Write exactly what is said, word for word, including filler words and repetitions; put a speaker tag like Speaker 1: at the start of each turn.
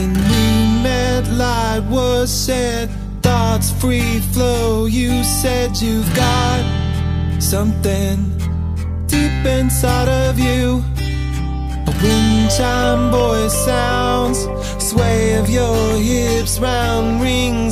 Speaker 1: When we met, light was shed, thoughts free flow. You said you've got something deep inside of you. A wind chime voice sounds, sway of your hips, round rings